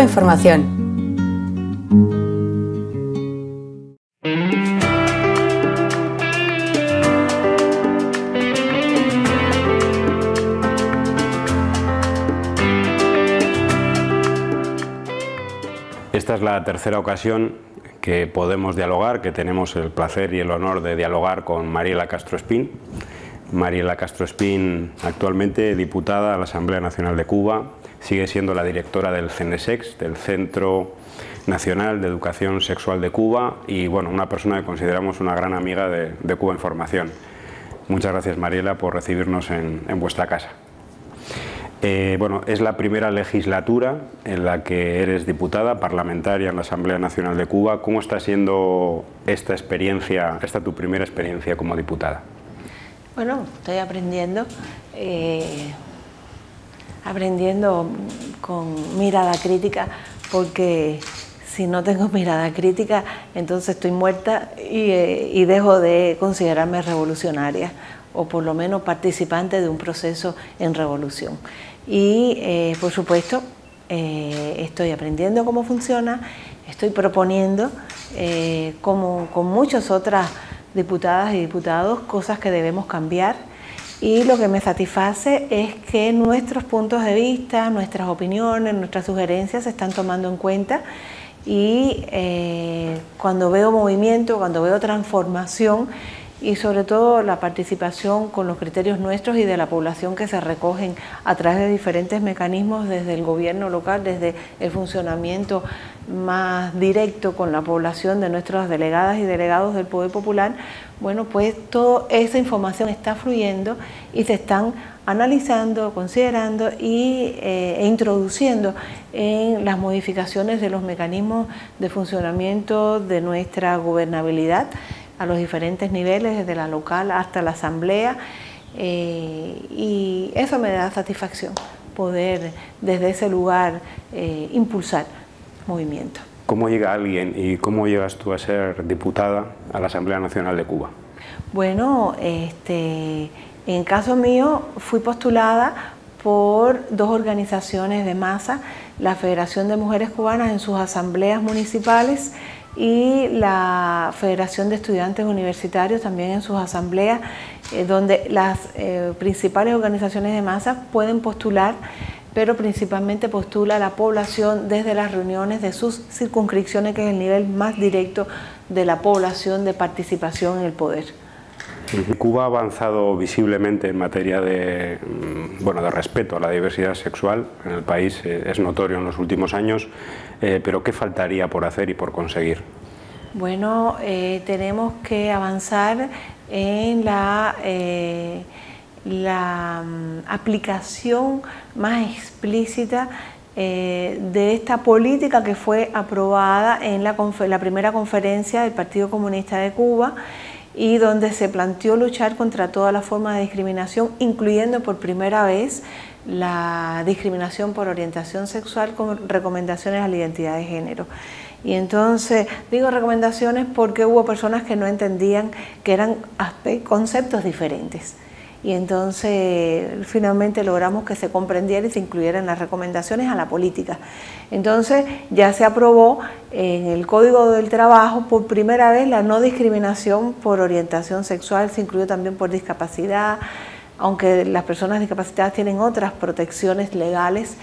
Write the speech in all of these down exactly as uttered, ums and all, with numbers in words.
Información. Esta es la tercera ocasión que podemos dialogar, que tenemos el placer y el honor de dialogar con Mariela Castro Espín. Mariela Castro Espín, actualmente diputada a la Asamblea Nacional de Cuba, sigue siendo la directora del CENESEX, del Centro Nacional de Educación Sexual de Cuba, y bueno, una persona que consideramos una gran amiga de, de Cuba Información. Muchas gracias, Mariela, por recibirnos en, en vuestra casa. Eh, bueno, es la primera legislatura en la que eres diputada parlamentaria en la Asamblea Nacional de Cuba. ¿Cómo está siendo esta experiencia, esta tu primera experiencia como diputada? Bueno, estoy aprendiendo, eh, aprendiendo con mirada crítica, porque si no tengo mirada crítica, entonces estoy muerta y, eh, y dejo de considerarme revolucionaria, o por lo menos participante de un proceso en revolución. Y eh, por supuesto eh, estoy aprendiendo cómo funciona, estoy proponiendo eh, como con muchas otras diputadas y diputados cosas que debemos cambiar, y lo que me satisface es que nuestros puntos de vista, nuestras opiniones, nuestras sugerencias se están tomando en cuenta, y eh, cuando veo movimiento, cuando veo transformación, y sobre todo la participación con los criterios nuestros y de la población que se recogen a través de diferentes mecanismos desde el gobierno local, desde el funcionamiento más directo con la población de nuestras delegadas y delegados del Poder Popular. Bueno, pues toda esa información está fluyendo y se están analizando, considerando y, eh, e introduciendo en las modificaciones de los mecanismos de funcionamiento de nuestra gobernabilidad a los diferentes niveles, desde la local hasta la asamblea, eh, y eso me da satisfacción, poder desde ese lugar eh, impulsar movimiento. ¿Cómo llega alguien y cómo llegas tú a ser diputada a la Asamblea Nacional de Cuba? Bueno, este, en caso mío fui postulada por dos organizaciones de masa, la Federación de Mujeres Cubanas en sus asambleas municipales y la Federación de Estudiantes Universitarios también en sus asambleas, eh, donde las eh, principales organizaciones de masa pueden postular, pero principalmente postula la población desde las reuniones de sus circunscripciones, que es el nivel más directo de la población de participación en el poder. Cuba ha avanzado visiblemente en materia de, bueno, de respeto a la diversidad sexual en el país, eh, es notorio en los últimos años, eh, pero ¿qué faltaría por hacer y por conseguir? Bueno, eh, tenemos que avanzar en la, eh, la um, aplicación más explícita eh, de esta política que fue aprobada en la, la primera conferencia del Partido Comunista de Cuba, y donde se planteó luchar contra todas las formas de discriminación, incluyendo por primera vez la discriminación por orientación sexual con recomendaciones a la identidad de género. Y entonces digo recomendaciones porque hubo personas que no entendían que eran conceptos diferentes. Y entonces finalmente logramos que se comprendiera y se incluyeran las recomendaciones a la política. Entonces ya se aprobó en el Código del Trabajo por primera vez la no discriminación por orientación sexual, se incluyó también por discapacidad, aunque las personas discapacitadas tienen otras protecciones legales,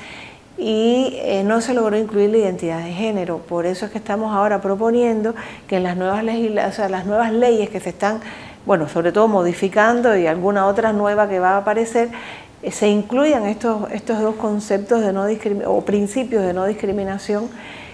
y eh, no se logró incluir la identidad de género. Por eso es que estamos ahora proponiendo que en las nuevas, o sea, las nuevas leyes que se están, bueno, sobre todo modificando, y alguna otra nueva que va a aparecer, eh, se incluyan estos, estos dos conceptos de no o principios de no discriminación,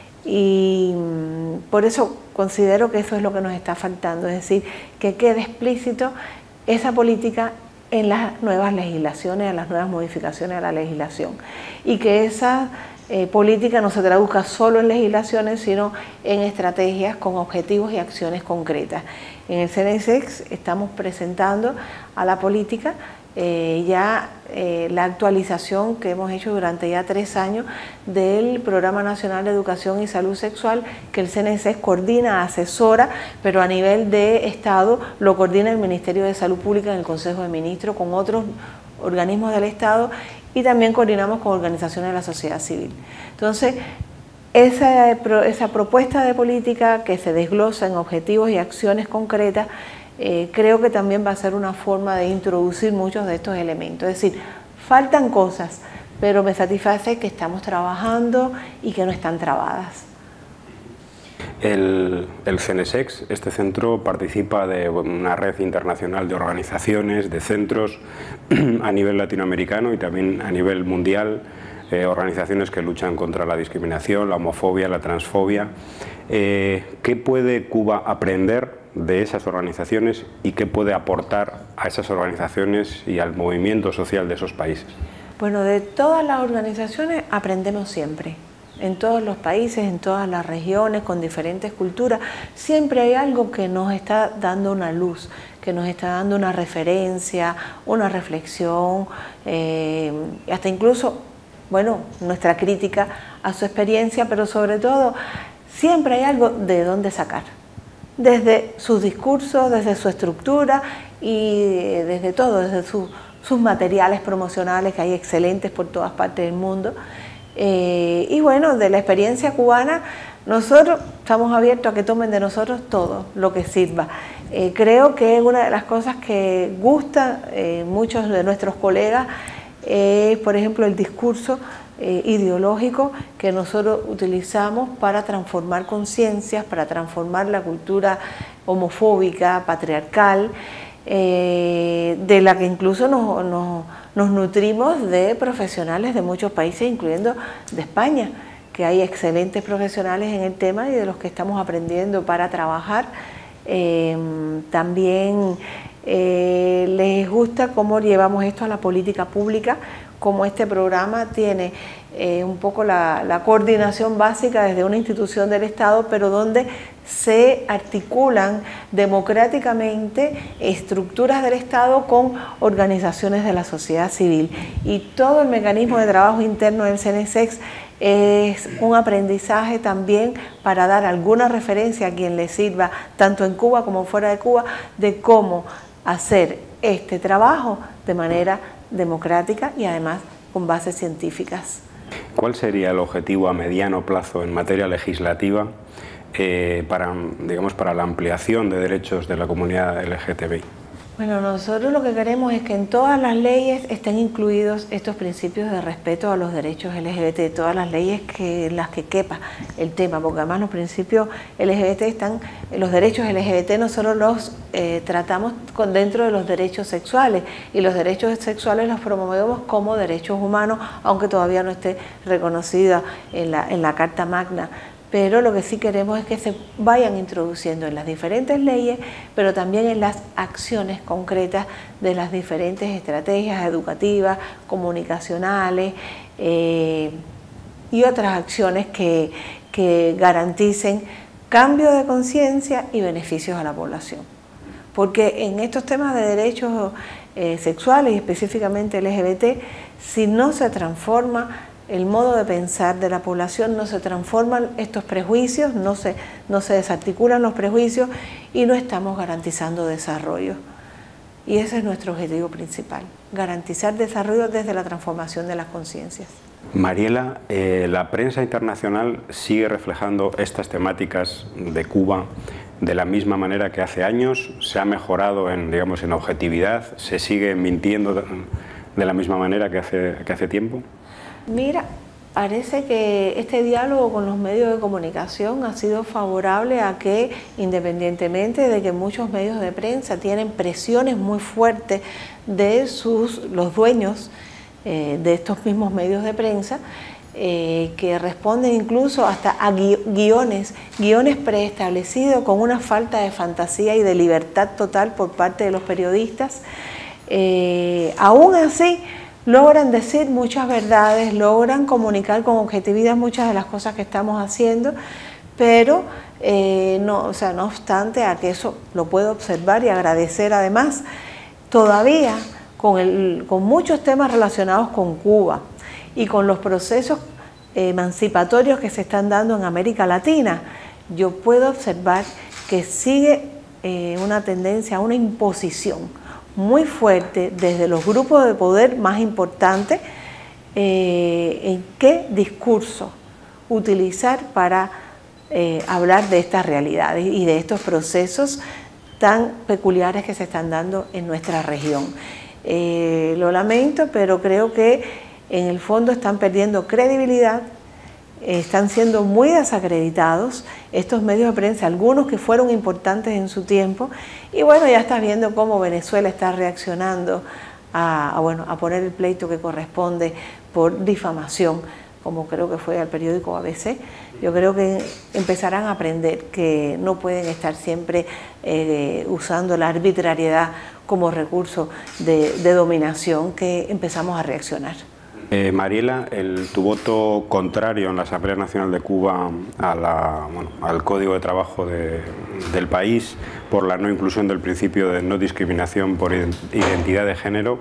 y mm, por eso considero que eso es lo que nos está faltando, es decir, que quede explícito esa política en las nuevas legislaciones, en las nuevas modificaciones a la legislación, y que esa eh, política no se traduzca solo en legislaciones, sino en estrategias con objetivos y acciones concretas. En el CENESEX estamos presentando a la política eh, ya eh, la actualización que hemos hecho durante ya tres años del Programa Nacional de Educación y Salud Sexual, que el CENESEX coordina, asesora, pero a nivel de Estado lo coordina el Ministerio de Salud Pública en el Consejo de Ministros con otros organismos del Estado, y también coordinamos con organizaciones de la sociedad civil. Entonces, esa, esa propuesta de política que se desglosa en objetivos y acciones concretas, eh, creo que también va a ser una forma de introducir muchos de estos elementos. Es decir, faltan cosas, pero me satisface que estamos trabajando y que no están trabadas. El, el CENESEX, este centro, participa de una red internacional de organizaciones, de centros a nivel latinoamericano y también a nivel mundial, eh, organizaciones que luchan contra la discriminación, la homofobia, la transfobia. Eh, ¿Qué puede Cuba aprender de esas organizaciones y qué puede aportar a esas organizaciones y al movimiento social de esos países? Bueno, de todas las organizaciones aprendemos siempre. En todos los países, en todas las regiones, con diferentes culturas, siempre hay algo que nos está dando una luz, que nos está dando una referencia, una reflexión, eh, hasta incluso, bueno, nuestra crítica a su experiencia, pero sobre todo, siempre hay algo de dónde sacar, desde sus discursos, desde su estructura y desde todo, desde su, sus materiales promocionales, que hay excelentes por todas partes del mundo. Eh, y bueno, de la experiencia cubana, nosotros estamos abiertos a que tomen de nosotros todo lo que sirva. Eh, creo que una de las cosas que gusta eh, muchos de nuestros colegas es, por ejemplo, el discurso eh, ideológico que nosotros utilizamos para transformar conciencias, para transformar la cultura homofóbica, patriarcal, eh, de la que incluso nos, nos Nos nutrimos de profesionales de muchos países, incluyendo de España, que hay excelentes profesionales en el tema y de los que estamos aprendiendo para trabajar. Eh, también eh, les gusta cómo llevamos esto a la política pública, cómo este programa tiene eh, un poco la, la coordinación básica desde una institución del Estado, pero donde se articulan democráticamente estructuras del Estado con organizaciones de la sociedad civil. Y todo el mecanismo de trabajo interno del CENESEX es un aprendizaje también para dar alguna referencia a quien le sirva, tanto en Cuba como fuera de Cuba, de cómo hacer este trabajo de manera democrática y además con bases científicas. ¿Cuál sería el objetivo a mediano plazo en materia legislativa eh, para, digamos, para la ampliación de derechos de la comunidad L G T B I? Bueno, nosotros lo que queremos es que en todas las leyes estén incluidos estos principios de respeto a los derechos L G B T, todas las leyes que las que quepa el tema, porque además los principios L G B T están, los derechos L G B T nosotros los eh, tratamos con, dentro de los derechos sexuales, y los derechos sexuales los promovemos como derechos humanos, aunque todavía no esté reconocida en la, en la Carta Magna. Pero lo que sí queremos es que se vayan introduciendo en las diferentes leyes, pero también en las acciones concretas de las diferentes estrategias educativas, comunicacionales eh, y otras acciones que, que garanticen cambio de conciencia y beneficios a la población. Porque en estos temas de derechos eh, sexuales y específicamente L G B T, si no se transforma el modo de pensar de la población, no se transforman estos prejuicios, no se, no se desarticulan los prejuicios y no estamos garantizando desarrollo. Y ese es nuestro objetivo principal, garantizar desarrollo desde la transformación de las conciencias. Mariela, eh, la prensa internacional sigue reflejando estas temáticas de Cuba de la misma manera que hace años. ¿Se ha mejorado en, digamos, en objetividad? ¿Se sigue mintiendo de la misma manera que hace, que hace tiempo? Mira, parece que este diálogo con los medios de comunicación ha sido favorable a que, independientemente de que muchos medios de prensa tienen presiones muy fuertes de sus, los dueños eh, de estos mismos medios de prensa, eh, que responden incluso hasta a guiones, guiones preestablecidos con una falta de fantasía y de libertad total por parte de los periodistas, eh, aún así logran decir muchas verdades, logran comunicar con objetividad muchas de las cosas que estamos haciendo, pero eh, no, o sea, no obstante a que eso lo puedo observar y agradecer además, todavía con, el, con muchos temas relacionados con Cuba y con los procesos emancipatorios que se están dando en América Latina, yo puedo observar que sigue eh, una tendencia a una imposición muy fuerte desde los grupos de poder más importantes eh, en qué discurso, utilizar para eh, hablar de estas realidades y de estos procesos tan peculiares que se están dando en nuestra región. Eh, lo lamento, pero creo que en el fondo están perdiendo credibilidad, eh, están siendo muy desacreditados estos medios de prensa, algunos que fueron importantes en su tiempo, y bueno, ya estás viendo cómo Venezuela está reaccionando a, a, bueno, a poner el pleito que corresponde por difamación, como creo que fue al periódico A B C. Yo creo que empezarán a aprender que no pueden estar siempre eh, usando la arbitrariedad como recurso de, de dominación, que empezamos a reaccionar. Eh, Mariela, el, tu voto contrario en la Asamblea Nacional de Cuba a la, bueno, al Código de Trabajo de, del país por la no inclusión del principio de no discriminación por identidad de género,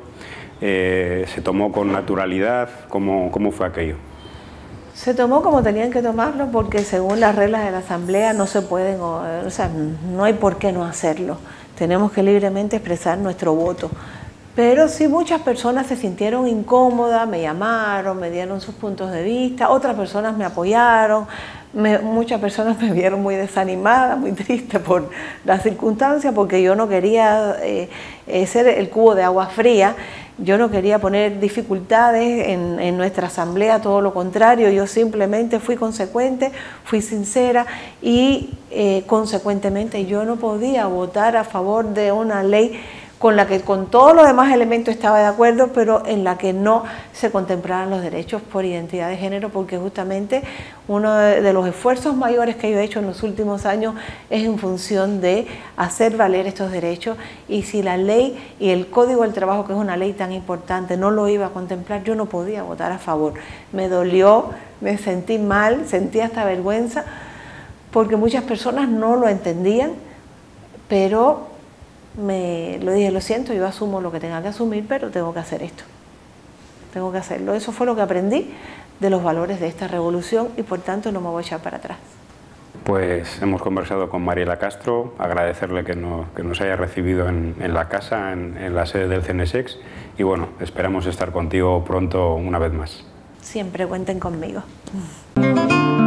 eh, ¿se tomó con naturalidad? ¿Cómo, cómo fue aquello? Se tomó como tenían que tomarlo, porque según las reglas de la Asamblea no se pueden, o sea, no hay por qué no hacerlo. Tenemos que libremente expresar nuestro voto. Pero sí, muchas personas se sintieron incómodas, me llamaron, me dieron sus puntos de vista, otras personas me apoyaron, me, muchas personas me vieron muy desanimada, muy triste por las circunstancias, porque yo no quería eh, ser el cubo de agua fría. Yo no quería poner dificultades en, en nuestra asamblea, todo lo contrario, yo simplemente fui consecuente, fui sincera y eh, consecuentemente yo no podía votar a favor de una ley con la que con todos los demás elementos estaba de acuerdo, pero en la que no se contemplaran los derechos por identidad de género, porque justamente uno de, de los esfuerzos mayores que yo he hecho en los últimos años es en función de hacer valer estos derechos, y si la ley y el Código del Trabajo, que es una ley tan importante, no lo iba a contemplar, yo no podía votar a favor. Me dolió, me sentí mal, sentí hasta vergüenza, porque muchas personas no lo entendían, pero me lo dije, lo siento, yo asumo lo que tenga que asumir, pero tengo que hacer esto, tengo que hacerlo. Eso fue lo que aprendí de los valores de esta revolución, y por tanto no me voy a echar para atrás. Pues hemos conversado con Mariela Castro, agradecerle que, no, que nos haya recibido en, en la casa, en, en la sede del C N S E X, y bueno, esperamos estar contigo pronto una vez más. Siempre cuenten conmigo.